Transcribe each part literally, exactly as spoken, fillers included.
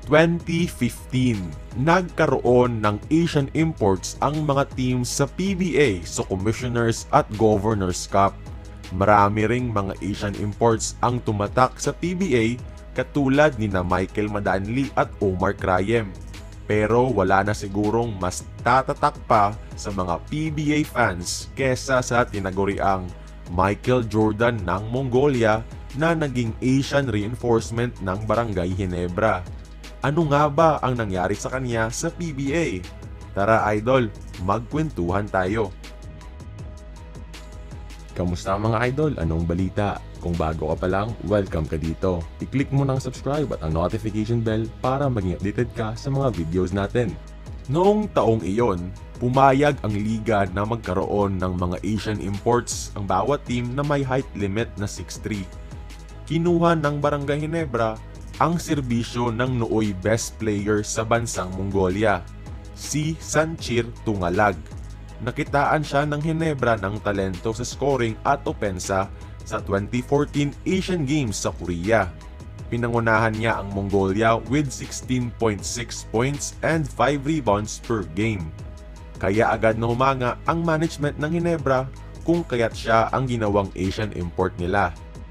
twenty fifteen, nagkaroon ng Asian imports ang mga teams sa P B A sa Commissioners at Governors Cup. Marami ring mga Asian imports ang tumatak sa P B A katulad ni na Michael Madanli at Omar Crayem. Pero wala na sigurong mas tatatak pa sa mga P B A fans kesa sa tinaguriang Michael Jordan ng Mongolia na naging Asian reinforcement ng Barangay Ginebra. Ano nga ba ang nangyari sa kanya sa P B A? Tara idol, magkwentuhan tayo. Kamusta mga idol? Anong balita? Kung bago ka pa lang, welcome ka dito. I-click mo ng subscribe at ang notification bell para maging updated ka sa mga videos natin. Noong taong iyon, pumayag ang liga na magkaroon ng mga Asian imports ang bawat team na may height limit na six three. Kinuha ng Barangay Ginebra ang serbisyo ng nooy best player sa bansang Mongolia, si Sanchir Tungalag. Nakitaan siya ng Ginebra ng talento sa scoring at opensa sa twenty fourteen Asian Games sa Korea. Pinangunahan niya ang Mongolia with sixteen point six points and five rebounds per game. Kaya agad na humanga ang management ng Ginebra kung kaya't siya ang ginawang Asian import nila.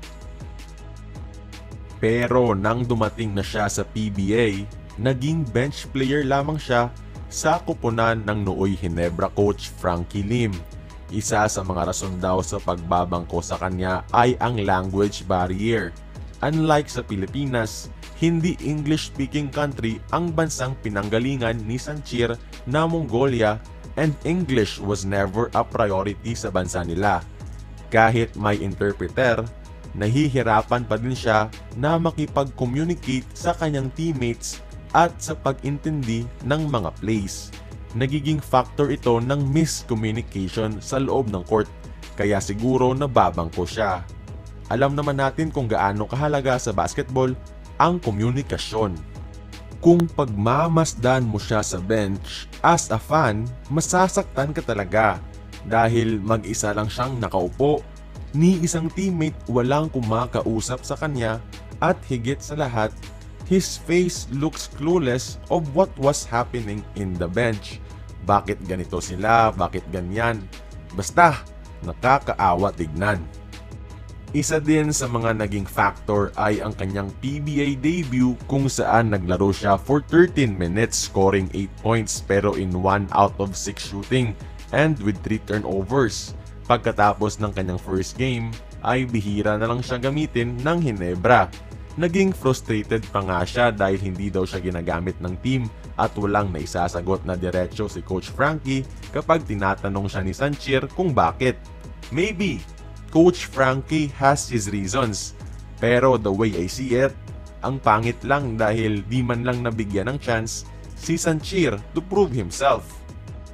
Pero nang dumating na siya sa P B A, naging bench player lamang siya sa kupunan ng nooy Ginebra coach Frankie Lim. Isa sa mga rason daw sa pagbabangko sa kanya ay ang language barrier. Unlike sa Pilipinas, hindi English-speaking country ang bansang pinanggalingan ni Sanchir na Mongolia, and English was never a priority sa bansa nila. Kahit may interpreter, nahihirapan pa din siya na makipag-communicate sa kanyang teammates at sa pag-intindi ng mga plays. Nagiging factor ito ng miscommunication sa loob ng court, kaya siguro nababangko siya. Alam naman natin kung gaano kahalaga sa basketball ang komunikasyon. Kung pagmamasdan mo siya sa bench, as a fan, masasaktan ka talaga dahil mag-isa lang siyang nakaupo. Ni isang teammate walang kumakausap sa kanya at higit sa lahat, his face looks clueless of what was happening in the bench. Bakit ganito sila? Bakit ganyan? Basta, nakakaawa tignan. Isa din sa mga naging factor ay ang kanyang P B A debut kung saan naglaro siya for thirteen minutes scoring eight points pero in one out of six shooting and with three turnovers. Pagkatapos ng kanyang first game, ay bihira na lang siya gamitin ng Ginebra. Naging frustrated pa nga siya dahil hindi daw siya ginagamit ng team at walang naisasagot na diretso si Coach Frankie kapag tinatanong siya ni Sanchir kung bakit. Maybe, Coach Frankie has his reasons, pero the way I see it, ang pangit lang dahil di man lang nabigyan ng chance si Sanchir to prove himself.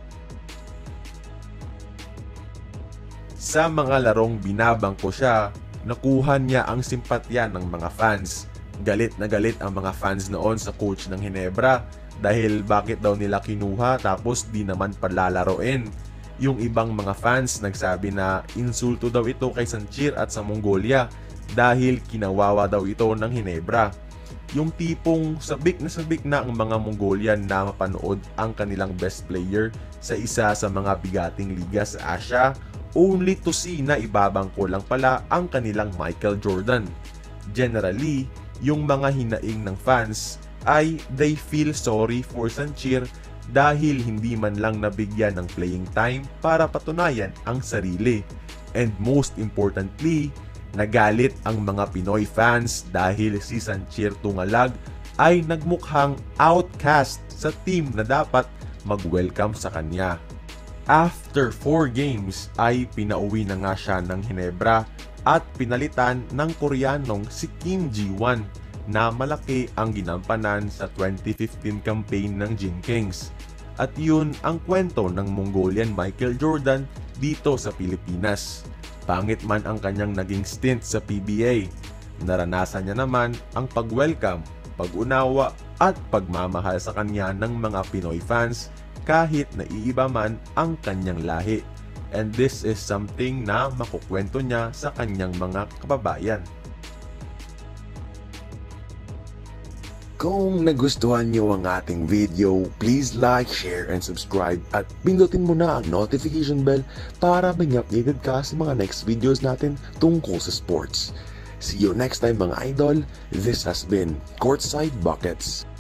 Sa mga larong binabangko siya, nakuha niya ang simpatya ng mga fans. Galit na galit ang mga fans noon sa coach ng Ginebra dahil bakit daw nila kinuha tapos di naman palalaroin. Yung ibang mga fans nagsabi na insulto daw ito kay Sanchir at sa Mongolia dahil kinawawa daw ito ng Ginebra. Yung tipong sabik na sabik na ang mga Mongolian na mapanood ang kanilang best player sa isa sa mga bigating liga sa Asia, only to see na ibabangko lang pala ang kanilang Michael Jordan. Generally, yung mga hinaing ng fans ay they feel sorry for Sanchir dahil hindi man lang nabigyan ng playing time para patunayan ang sarili. And most importantly, nagalit ang mga Pinoy fans dahil si Sanchir Tungalag ay nagmukhang outcast sa team na dapat mag-welcome sa kanya. After four games ay pinauwi na nga siya ng Ginebra at pinalitan ng Koreanong si Kim Ji-won na malaki ang ginampanan sa twenty fifteen campaign ng Jin Kings. At yun ang kwento ng Mongolian Michael Jordan dito sa Pilipinas. Pangit man ang kanyang naging stint sa P B A, naranasan niya naman ang pag-welcome, pag-unawa at pagmamahal sa kanya ng mga Pinoy fans kahit naiiba man ang kanyang lahi. And this is something na makukwento niya sa kanyang mga kababayan. Kung nagustuhan nyo ang ating video, please like, share, and subscribe at pindutin mo na ang notification bell para maging updated ka sa mga next videos natin tungkol sa sports. See you next time mga idol. This has been Courtside Buckets.